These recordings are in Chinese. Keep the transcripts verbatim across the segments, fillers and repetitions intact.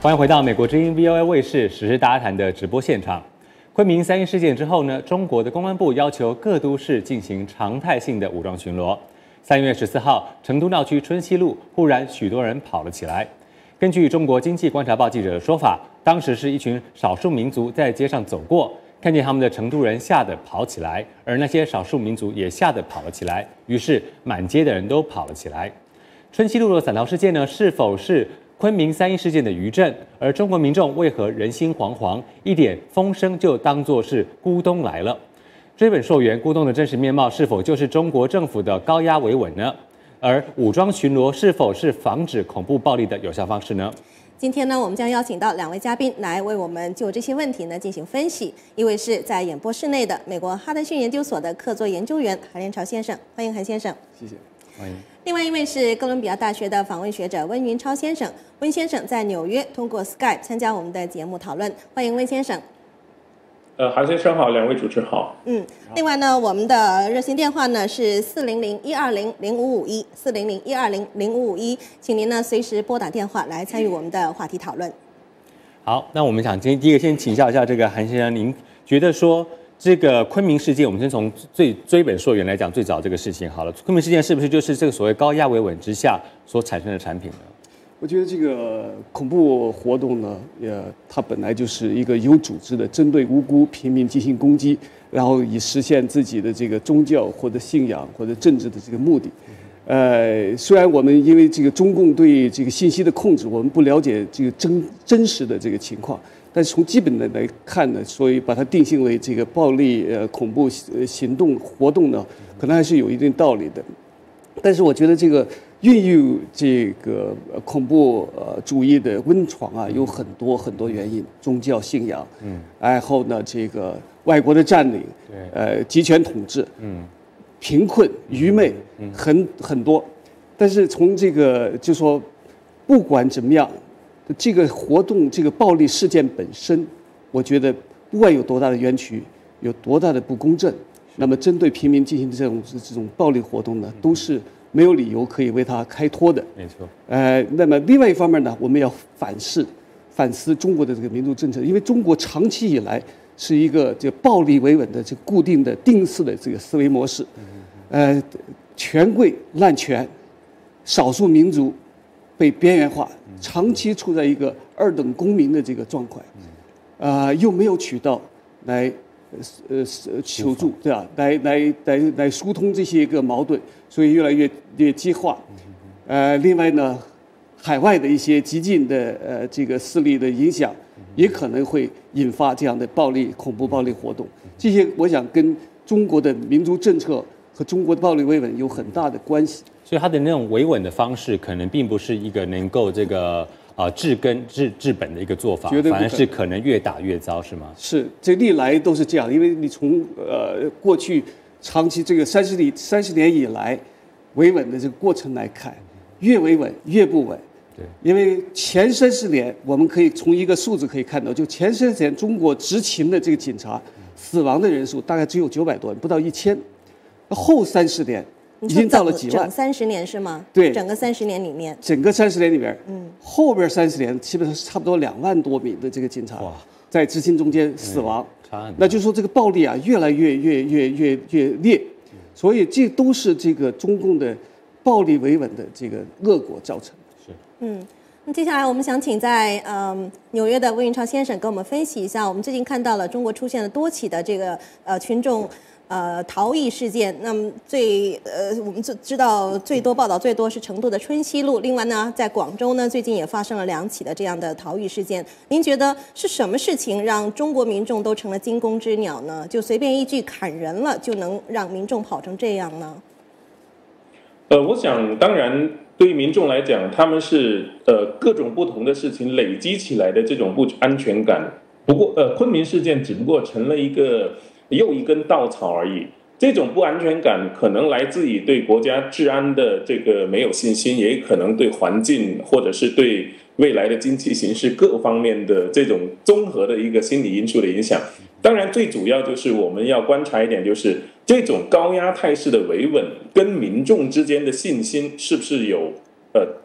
欢迎回到美国之音 V O A 卫视时事大家谈的直播现场。昆明三一事件之后呢，中国的公安部要求各都市进行常态性的武装巡逻。三月十四号，成都闹区春熙路忽然许多人跑了起来。根据中国经济观察报记者的说法，当时是一群少数民族在街上走过，看见他们的成都人吓得跑起来，而那些少数民族也吓得跑了起来，于是满街的人都跑了起来。春熙路的散逃事件呢，是否是昆明三一事件的余震？而中国民众为何人心惶惶，一点风声就当作是咕咚来了？追本溯源，咕咚的真实面貌是否就是中国政府的高压维稳呢？而武装巡逻是否是防止恐怖暴力的有效方式呢？ 今天呢，我们将邀请到两位嘉宾来为我们就这些问题呢进行分析。一位是在演播室内的美国哈德逊研究所的客座研究员韩连朝先生，欢迎韩先生。 谢谢， 欢迎。 另外一位是哥伦比亚大学的访问学者温云超先生，温先生在纽约通过 Skype 参加我们的节目讨论，欢迎温先生。 呃，韩先生好，两位主持好。 嗯，另外呢，我们的热线电话呢是四零零一二零零五五一，四零零一二零零五五一，请您呢随时拨打电话来参与我们的话题讨论。 好，那我们想今天第一个先请教一下这个韩先生，您觉得说这个昆明事件，我们先从最追本溯源来讲，最早这个事情好了，昆明事件是不是就是这个所谓高压维稳之下所产生的产品呢？ 我觉得这个恐怖活动呢，呃，它本来就是一个有组织的针对无辜平民进行攻击，然后以实现自己的这个宗教或者信仰或者政治的这个目的。呃，虽然我们因为这个中共对这个信息的控制，我们不了解这个真真实的这个情况，但是从基本的来看呢，所以把它定性为这个暴力呃恐怖行动活动呢，可能还是有一定道理的。但是我觉得这个孕育这个恐怖呃主义的温床啊，有很多很多原因，宗教信仰，嗯，然后呢，这个外国的占领，对，呃，集权统治，嗯，贫困、愚昧，嗯，很很多。但是从这个就说，不管怎么样，这个活动这个暴力事件本身，我觉得不管有多大的冤屈，有多大的不公正，那么针对平民进行的这种这种暴力活动呢，都是没有理由可以为他开脱的。 没错。 呃，那么另外一方面呢，我们要反思反思中国的这个民族政策，因为中国长期以来是一个这个暴力维稳的这个固定的定式的这个思维模式，呃，权贵滥权，少数民族被边缘化，长期处在一个二等公民的这个状况，啊、呃，又没有渠道来。呃，求助对吧？来来来来疏通这些个矛盾，所以越来越越激化。呃，另外呢，海外的一些激进的呃这个势力的影响，也可能会引发这样的暴力、恐怖暴力活动。这些我想跟中国的民族政策和中国的暴力维稳有很大的关系。 所以它的那种维稳的方式，可能并不是一个能够这个。啊，治根治治本的一个做法，反而是可能越打越糟，是吗？ 是，这历来都是这样，因为你从呃过去长期这个三十里三十年以来维稳的这个过程来看，越维稳越不稳。 对， 因为前三十年我们可以从一个数字可以看到，就前三十年中国执勤的这个警察死亡的人数大概只有九百多人，不到一千。后三十年。已经到了几万， 整三十年是吗？ 对， 整个三十年里面， 整个三十年里边， 嗯， 后边三十年基本上是差不多两万多名的这个警察在执勤中间死亡， 嗯、 那就是说这个暴力啊越来越越越越越烈，所以这都是这个中共的暴力维稳的这个恶果造成的。 是， 嗯。那接下来我们想请在嗯纽约的温云超先生给我们分析一下，我们最近看到了中国出现了多起的这个呃群众。呃，逃逸事件，那么最呃，我们知知道最多报道最多是成都的春熙路，另外呢，在广州呢，最近也发生了两起的这样的逃逸事件。您觉得是什么事情让中国民众都成了惊弓之鸟呢？就随便一句砍人了，就能让民众跑成这样呢？ 呃，我想，当然，对于民众来讲，他们是呃各种不同的事情累积起来的这种不安全感。不过，呃，昆明事件只不过成了一个。又一根稻草而已。这种不安全感可能来自于对国家治安的这个没有信心，也可能对环境或者是对未来的经济形势各方面的这种综合的一个心理因素的影响。当然，最主要就是我们要观察一点，就是这种高压态势的维稳跟民众之间的信心是不是有呃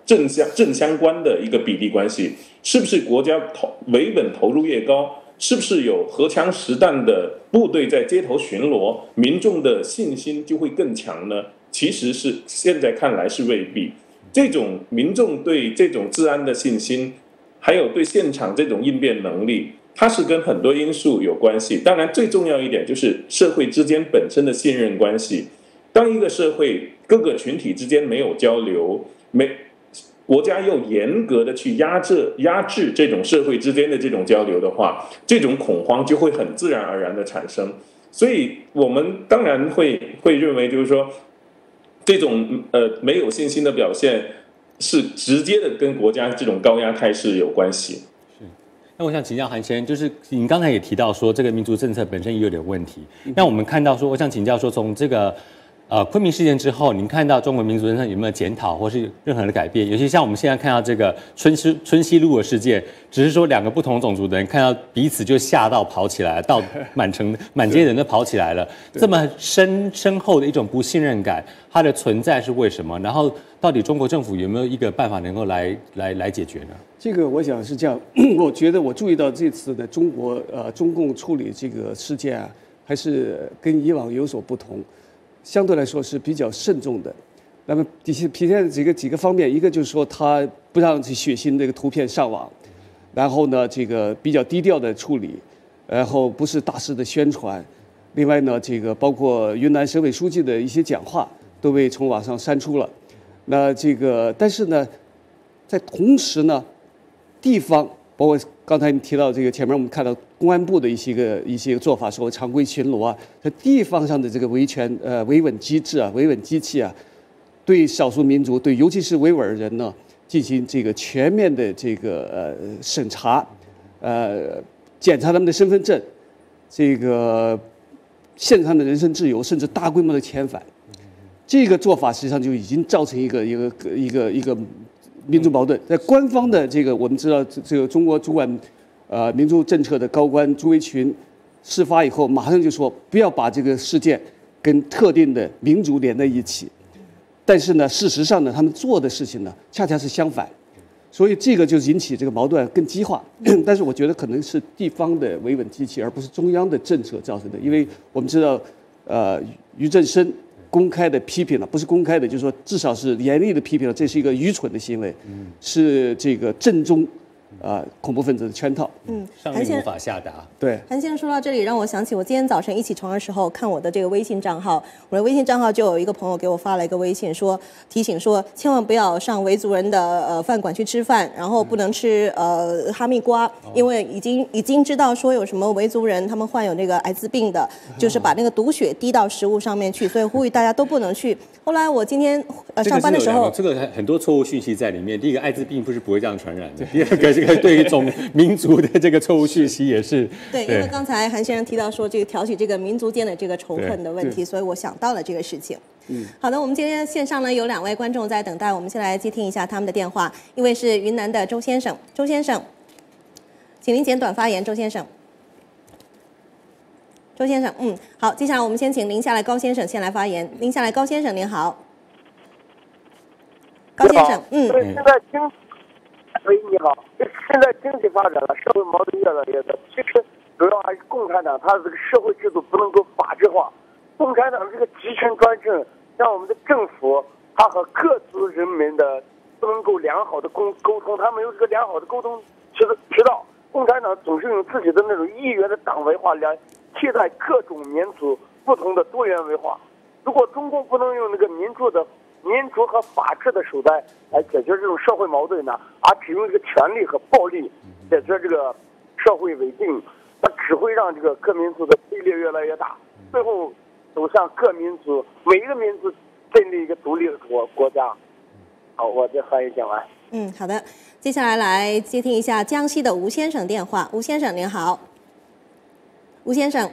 正相正相关的一个比例关系。是不是国家投维稳投入越高，是不是有荷枪实弹的部队在街头巡逻，民众的信心就会更强呢？其实是现在看来是未必。这种民众对这种治安的信心，还有对现场这种应变能力，它是跟很多因素有关系。当然最重要一点就是社会之间本身的信任关系。当一个社会各个群体之间没有交流，没国家又严格的去压制压制这种社会之间的这种交流的话，这种恐慌就会很自然而然的产生。所以我们当然会会认为，就是说这种呃没有信心的表现是直接的跟国家这种高压态势有关系。 是，那我想请教韩先生，就是您刚才也提到说这个民族政策本身也有点问题。那我们看到说，我想请教说，从这个呃昆明事件之后，您看到中国民族政策有没有检讨或是任何的改变？尤其像我们现在看到这个春熙春熙路的事件，只是说两个不同种族的人看到彼此就吓到跑起来，到满城满街人都跑起来了，这么深深厚的一种不信任感，它的存在是为什么？然后到底中国政府有没有一个办法能够来来来解决呢？ 这个我想是这样，我觉得我注意到这次的中国呃中共处理这个事件啊，还是跟以往有所不同。相对来说是比较慎重的，那么体现体现几个几个方面，一个就是说他不让这血腥这个图片上网，然后呢这个比较低调的处理，然后不是大肆的宣传，另外呢这个包括云南省委书记的一些讲话都被从网上删除了，那这个但是呢，在同时呢，地方包括刚才你提到这个前面我们看到公安部的一些个一些做法，所谓常规巡逻啊，在地方上的这个维权呃维稳机制啊、维稳机器啊，对少数民族，对尤其是维吾尔人呢，进行这个全面的这个呃审查，呃检查他们的身份证，这个限制他们的人身自由，甚至大规模的遣返，这个做法实际上就已经造成一个一个一个一个。民族矛盾，在官方的这个我们知道，这个中国主管呃民族政策的高官朱维群事发以后，马上就说不要把这个事件跟特定的民族连在一起。但是呢，事实上呢，他们做的事情呢，恰恰是相反，所以这个就引起这个矛盾更激化。但是我觉得可能是地方的维稳机器，而不是中央的政策造成的，因为我们知道，呃，俞正声公开的批评了，不是公开的，就是说至少是严厉的批评了，这是一个愚蠢的行为，嗯、是这个正宗啊、呃、恐怖分子的圈套。 嗯， 上令无法下达。 对， 韩先生说到这里，让我想起我今天早晨一起床的时候看我的这个微信账号，我的微信账号就有一个朋友给我发了一个微信说，提醒说千万不要上维族人的呃饭馆去吃饭，然后不能吃呃哈密瓜，因为已经已经知道说有什么维族人他们患有那个艾滋病的，就是把那个毒血滴到食物上面去，所以呼吁大家都不能去。后来我今天呃上班的时候， 这个很多错误讯息在里面。第一个，艾滋病不是不会这样传染的；第二个，这个对于种民族的这个错误讯息也是。 对，因为刚才韩先生提到说这个挑起这个民族间的这个仇恨的问题，所以我想到了这个事情。嗯，好的，我们今天线上呢有两位观众在等待，我们先来接听一下他们的电话。一位是云南的周先生，周先生，请您简短发言，周先生。周先生，嗯，好，接下来我们先请林下来高先生先来发言。林下来高先生，您好。高先生，嗯。 现在经，喂，你好。现在经济发展了，社会矛盾越来越多。其实主要还是共产党，它这个社会制度不能够法治化。共产党这个集权专政，让我们的政府它和各族人民的不能够良好的沟沟通，他没有这个良好的沟通渠渠道。共产党总是用自己的那种一元的党文化来替代各种民族不同的多元文化。如果中共不能用那个民主的民主和法治的手段来解决这种社会矛盾呢，而只用这个权力和暴力解决这个社会稳定，那只会让这个各民族的对立越来越大，最后走向各民族每一个民族建立一个独立的国国家。好，我这发言讲完。 嗯，好的，接下来来接听一下江西的吴先生电话。吴先生您好。吴先生，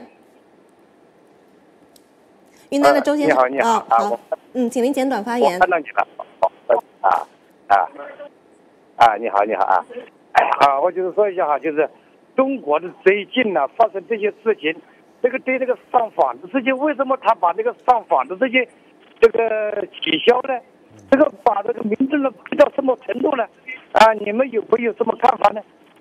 云南的周先生， 呃、你好，你好， 哦、好，嗯，请您简短发言。 我看到你了，啊啊啊，你好，你好啊，哎啊，我就是说一下哈，就是中国的最近呢发生这些事情，这个对这个上访的事情，为什么他把这个上访的这些这个取消呢？ 这个把这个民众的逼到什么程度呢？啊，你们有没有什么看法呢？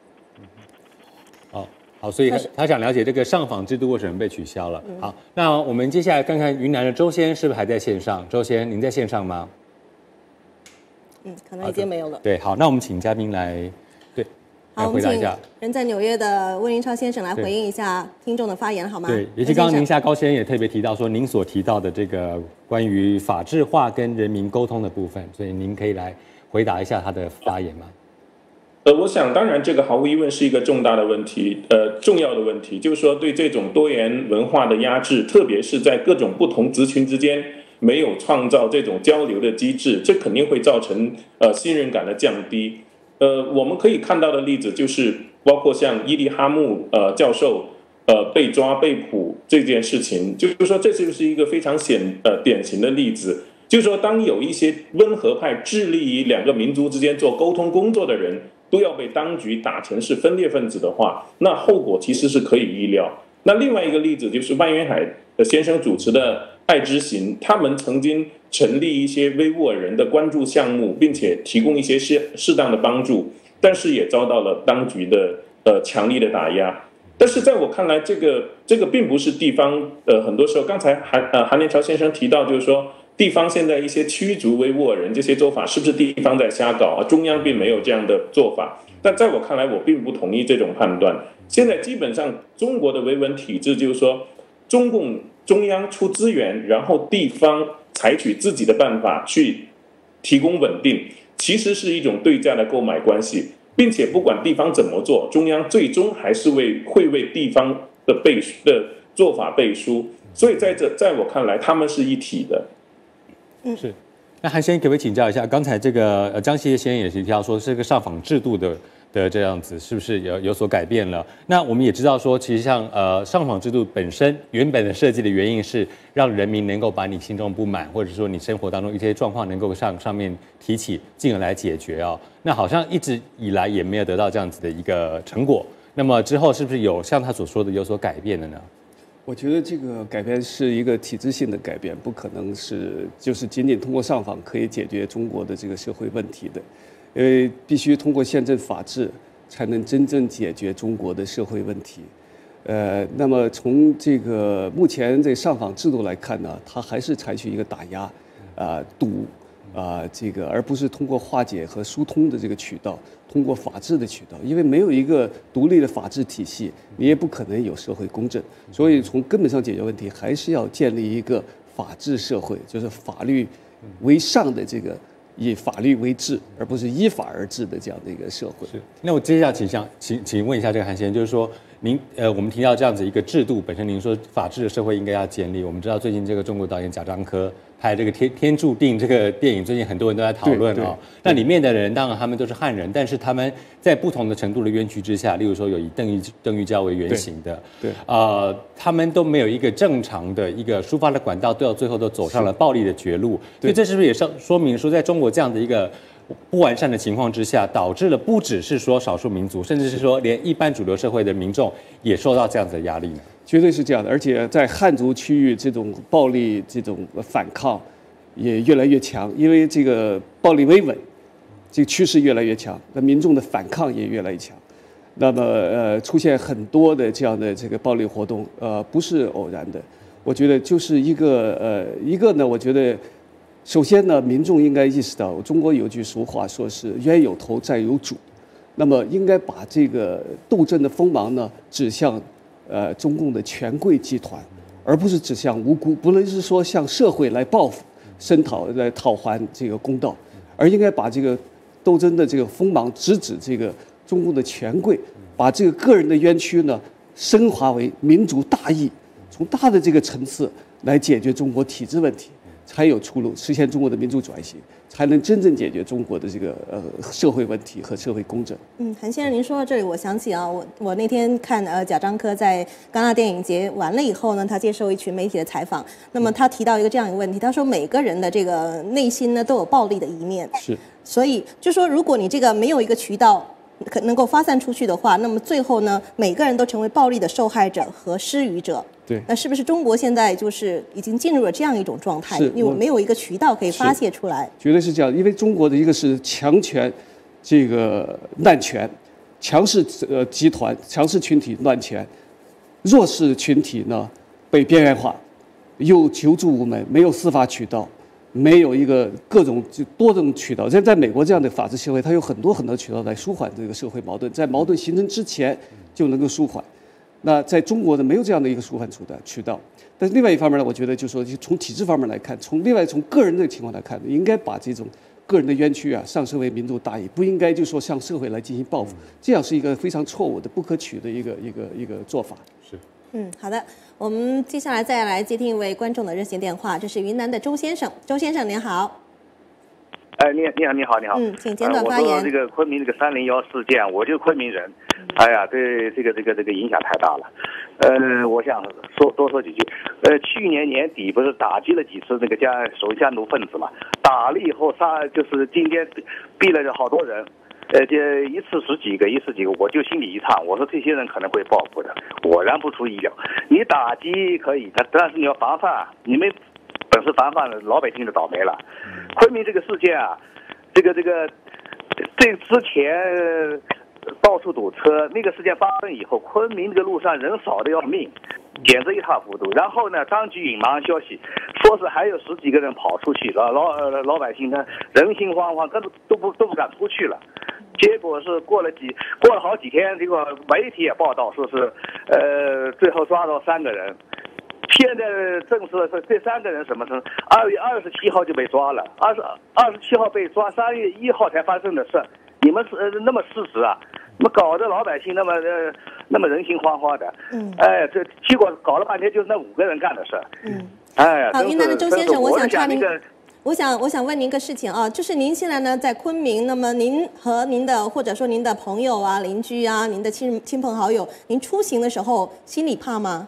好，好，所以他他想了解这个上访制度为什么被取消了。好，那我们接下来看看云南的周先是不是还在线上？周先，您在线上吗？ 嗯，可能已经没有了。 对，好，那我们请嘉宾来，对，来好，我们请回答一下。 人在纽约的温云超先生来回应一下听众的发言，好吗？ 对，也是刚刚宁夏高先生也特别提到说，您所提到的这个关于法治化跟人民沟通的部分，所以您可以来回答一下他的发言吗？ 呃，我想，当然，这个毫无疑问是一个重大的问题，呃，重要的问题，就是说对这种多元文化的压制，特别是在各种不同族群之间没有创造这种交流的机制，这肯定会造成呃信任感的降低。呃，我们可以看到的例子就是，包括像伊利哈木呃教授呃被抓被捕这件事情，就是说这就是一个非常显呃典型的例子。就是说，当有一些温和派致力于两个民族之间做沟通工作的人，都要被当局打成是分裂分子的话，那后果其实是可以预料。那另外一个例子就是万源海先生主持的爱之行，他们曾经成立一些维吾尔人的关注项目，并且提供一些适适当的帮助，但是也遭到了当局的呃强力的打压。但是在我看来，这个这个并不是地方呃很多时候，刚才韩呃韩连朝先生提到，就是说。地方现在一些驱逐维吾尔人这些做法，是不是地方在瞎搞啊？中央并没有这样的做法。但在我看来，我并不同意这种判断。现在基本上中国的维稳体制就是说，中共中央出资源，然后地方采取自己的办法去提供稳定，其实是一种对价的购买关系，并且不管地方怎么做，中央最终还是为会为地方的背的做法背书。所以在这，在我看来，他们是一体的。 嗯， 是。那韩先生可不可以请教一下，刚才这个呃张希先生也是提到说，这个上访制度的的这样子是不是有有所改变了？那我们也知道说，其实像呃上访制度本身原本的设计的原因是让人民能够把你心中不满，或者说你生活当中一些状况能够上上面提起，进而来解决哦。那好像一直以来也没有得到这样子的一个成果。那么之后是不是有像他所说的有所改变的呢？ 我觉得这个改变是一个体制性的改变，不可能是就是仅仅通过上访可以解决中国的这个社会问题的，因为必须通过宪政法治才能真正解决中国的社会问题。呃，那么从这个目前这上访制度来看呢，它还是采取一个打压、啊、呃、堵啊、呃、这个，而不是通过化解和疏通的这个渠道。通过法治的渠道，因为没有一个独立的法治体系，你也不可能有社会公正。所以从根本上解决问题，还是要建立一个法治社会，就是法律为上的这个以法律为治，而不是依法而治的这样的一个社会。 是。那我接下来请想请请问一下这个韩先生，就是说您呃，我们提到这样子一个制度本身，您说法治的社会应该要建立。我们知道最近这个中国导演贾樟柯拍这个天《天注定》这个电影，最近很多人都在讨论哦。那里面的人当然他们都是汉人，但是他们在不同的程度的冤屈之下，例如说有以邓玉邓玉娇为原型的， 对， 呃，他们都没有一个正常的一个抒发的管道，到最后都走上了暴力的绝路。所以这是不是也是说明说，在中国这样的一个不完善的情况之下，导致了不只是说少数民族，甚至是说连一般主流社会的民众也受到这样子的压力呢？ 绝对是这样的，而且在汉族区域，这种暴力、这种反抗也越来越强，因为这个暴力维稳，这个趋势越来越强，那民众的反抗也越来越强。那么，呃，出现很多的这样的这个暴力活动，呃，不是偶然的。我觉得就是一个，呃，一个呢，我觉得，首先呢，民众应该意识到，中国有句俗话说是“冤有头，债有主”，那么应该把这个斗争的锋芒呢指向。呃，中共的权贵集团，而不是指向无辜，不能是说向社会来报复、声讨、来讨还这个公道，而应该把这个斗争的这个锋芒直指这个中共的权贵，把这个个人的冤屈呢升华为民族大义，从大的这个层次来解决中国体制问题，才有出路，实现中国的民主转型，才能真正解决中国的这个呃社会问题和社会公正。 嗯，韩先生，您说到这里，我想起啊，我我那天看呃贾樟柯在戛纳电影节完了以后呢，他接受一群媒体的采访，那么他提到一个这样一个问题，他说每个人的这个内心呢都有暴力的一面， 是， 所以就说如果你这个没有一个渠道可能够发散出去的话，那么最后呢，每个人都成为暴力的受害者和施予者。 对， 那是不是中国现在就是已经进入了这样一种状态？ 是因为没有一个渠道可以发泄出来。 绝对是这样，因为中国的一个是强权，这个滥权，强势呃集团、强势群体乱权，弱势群体呢被边缘化，又求助无门，没有司法渠道。没有一个各种就多种渠道，在在美国这样的法治社会，它有很多很多渠道来舒缓这个社会矛盾，在矛盾形成之前就能够舒缓。那在中国呢，没有这样的一个舒缓处的渠道。但是另外一方面呢，我觉得就是说，从体制方面来看，从另外从个人的情况来看，应该把这种个人的冤屈啊上升为民族大义，不应该就说向社会来进行报复，这样是一个非常错误的、不可取的一个一个一个做法。 是。 嗯，好的，我们接下来再来接听一位观众的热线电话，这是云南的周先生。周先生您好。 哎，你你好，你好，你好。 嗯，请简短发言。 呃、我说这个昆明这个三零幺事件，我就昆明人，哎呀，对这个这个这个影响太大了。呃，我想说多说几句。呃，去年年底不是打击了几次那个家所谓家奴分子嘛？打了以后杀，就是今天毙了好多人。呃，这一次十几个，一次几个，我就心里一颤，我说这些人可能会报复的，果然不出意料。你打击可以，但但是你要防范，你们本事防范了，老百姓就倒霉了。昆明这个事件啊，这个这个，这之前到处堵车，那个事件发生以后，昆明这个路上人少的要命，简直一塌糊涂。然后呢，当局隐瞒消息，说是还有十几个人跑出去了，老老老百姓呢人心惶惶，根本都不都不敢出去了。结果是过了几过了好几天，这个媒体也报道说是，呃，最后抓到三个人。现在证实了，这三个人什么事？二月二十七号就被抓了，二十二十七号被抓，三月一号才发生的事。你们是、呃、那么事实啊？那么搞得老百姓那么呃那么人心惶惶的。嗯。哎，这结果搞了半天就是那五个人干的事。嗯。哎呀。 好，云南的周先生，我想插您。 个我想，我想问您一个事情啊，就是您现在呢在昆明，那么您和您的或者说您的朋友啊、邻居啊、您的亲亲朋好友，您出行的时候心里怕吗？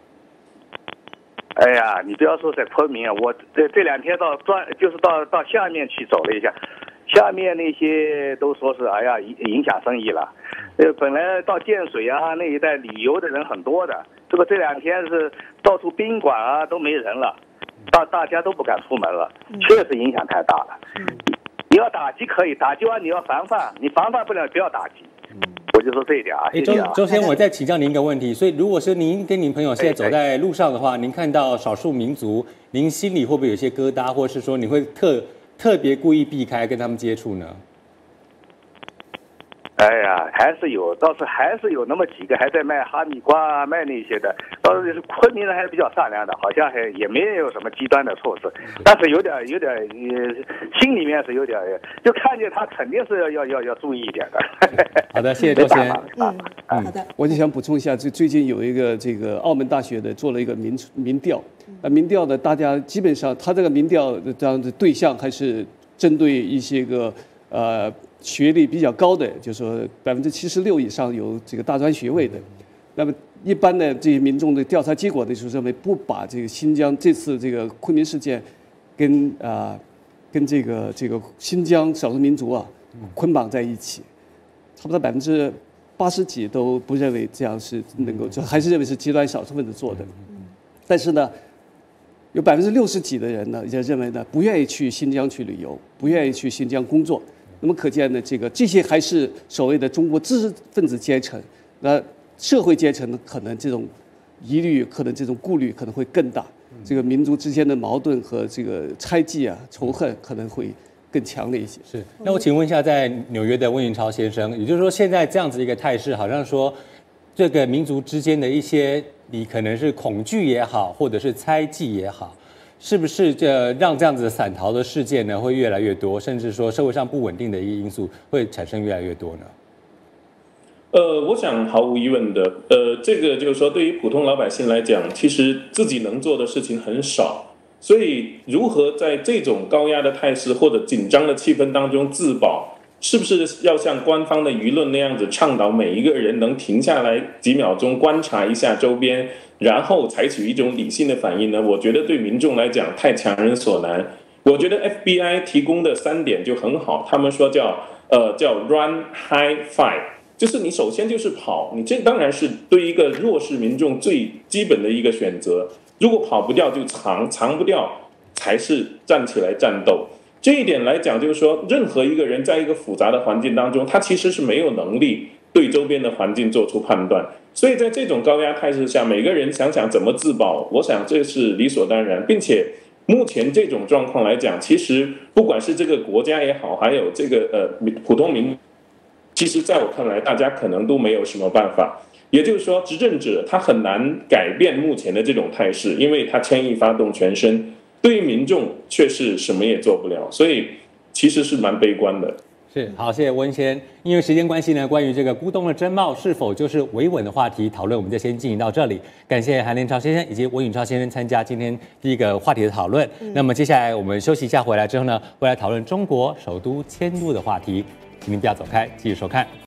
哎呀，你不要说在昆明啊，我这这两天到专就是到到下面去走了一下，下面那些都说是哎呀影影响生意了，呃，本来到建水啊那一带旅游的人很多的，这个这两天是到处宾馆啊都没人了。大大家都不敢出门了，确实影响太大了。你要打击可以，打击完你要防范，你防范不了不要打击。我就说这一点啊。 哎，周周先生，我再请教您一个问题。所以，如果是您跟您朋友现在走在路上的话，您看到少数民族，您心里会不会有些疙瘩，或者是说你会特特别故意避开跟他们接触呢？ 哎呀，还是有，倒是还是有那么几个还在卖哈密瓜啊，卖那些的。倒是昆明人还是比较善良的，好像还也没有什么极端的措施，但是有点有点呃，心里面是有点，就看见他肯定是要要要要注意一点的。 好的，谢谢周先生。 嗯，好的。 我就想补充一下，最最近有一个这个澳门大学的做了一个民民调，那民调呢，大家基本上他这个民调这样的对象还是针对一些个呃。学历比较高的，就是说百分之七十六以上有这个大专学位的，那么一般的这些民众的调查结果呢，就是认为不把这个新疆这次这个昆明事件跟啊、呃、跟这个这个新疆少数民族啊捆绑在一起，差不多百分之八十几都不认为这样是能够，就还是认为是极端少数分子做的。但是呢，有百分之六十几的人呢，也认为呢不愿意去新疆去旅游，不愿意去新疆工作。那么可见呢，这个这些还是所谓的中国知识分子阶层，那社会阶层呢，可能这种疑虑，可能这种顾虑可能会更大，这个民族之间的矛盾和这个猜忌啊、仇恨可能会更强烈一些。 是，那我请问一下，在纽约的温云超先生，也就是说，现在这样子一个态势，好像说这个民族之间的一些，你可能是恐惧也好，或者是猜忌也好。是不是这让这样子的散逃的事件呢会越来越多，甚至说社会上不稳定的一个因素会产生越来越多呢？ 呃，我想毫无疑问的，呃，这个就是说，对于普通老百姓来讲，其实自己能做的事情很少，所以如何在这种高压的态势或者紧张的气氛当中自保，是不是要像官方的舆论那样子倡导每一个人能停下来几秒钟观察一下周边？然后采取一种理性的反应呢？我觉得对民众来讲太强人所难。我觉得 F B I 提供的三点就很好，他们说叫呃叫 run hide fight， 就是你首先就是跑，你这当然是对一个弱势民众最基本的一个选择。如果跑不掉就藏，藏不掉才是站起来战斗。这一点来讲，就是说，任何一个人在一个复杂的环境当中，他其实是没有能力对周边的环境做出判断。所以在这种高压态势下，每个人想想怎么自保，我想这是理所当然，并且目前这种状况来讲，其实不管是这个国家也好，还有这个呃普通民，其实在我看来，大家可能都没有什么办法。也就是说，执政者他很难改变目前的这种态势，因为他牵一发动全身。对于民众却是什么也做不了，所以其实是蛮悲观的。 是，好，谢谢温先。因为时间关系呢，关于这个咕咚的真貌是否就是维稳的话题讨论，我们就先进行到这里。感谢韩连超先生以及温允超先生参加今天第一个话题的讨论。嗯、那么接下来我们休息一下，回来之后呢，会来讨论中国首都迁都的话题。请您不要走开，继续收看。